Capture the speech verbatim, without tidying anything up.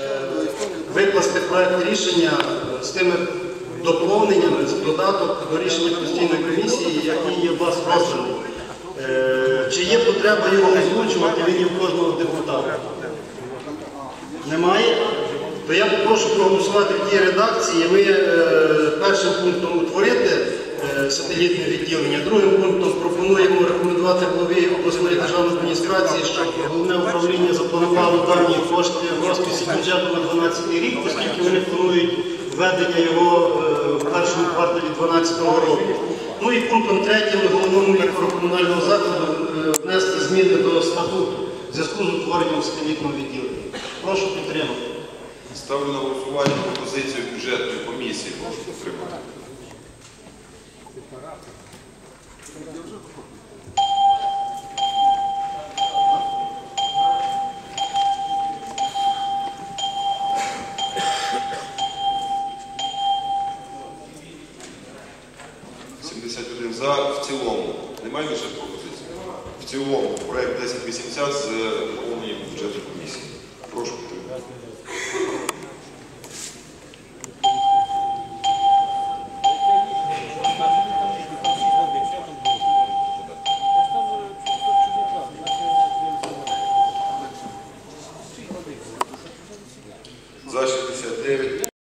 викласти проект рішення з тими доповненнями, з додаток до рішення постійної комісії, який є у вас розданий. Чи є потреба його озвучувати, він є в кожного депутата? Немає? То я попрошу проголосувати в тій редакції. Ми першим пунктом утворити сателітне відділення, другим пунктом пропонуємо рекомендувати главі обласної державної адміністрації, щоб головне управління запланувало дані кошти в розписі бюджету на дванадцятий рік, оскільки вони планують введення його в першому кварталі дві тисячі дванадцятого року. Ну і пунктом третім головному лікарю комунального закладу внести зміни до статуту в зв'язку з утворенням сателітного відділення. Прошу підтримати. Ставлю на голосування пропозицію бюджетної комісії. Прошу підтримати. сімдесят один за. В цілому. Немає більше пропозицій? В цілому. Проект десять вісімдесят з доповненням бюджетної комісії. Прошу підтримати.